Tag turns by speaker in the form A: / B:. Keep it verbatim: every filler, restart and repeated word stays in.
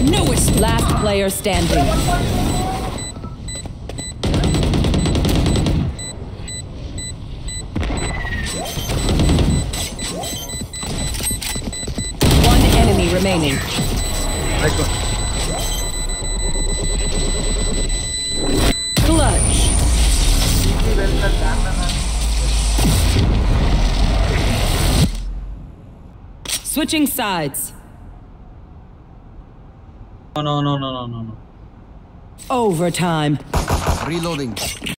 A: newest. Last player standing. One enemy remaining.
B: Nice one.
A: Clutch. Switching sides.
B: No, no, no, no, no, no.
A: Overtime.
C: Reloading.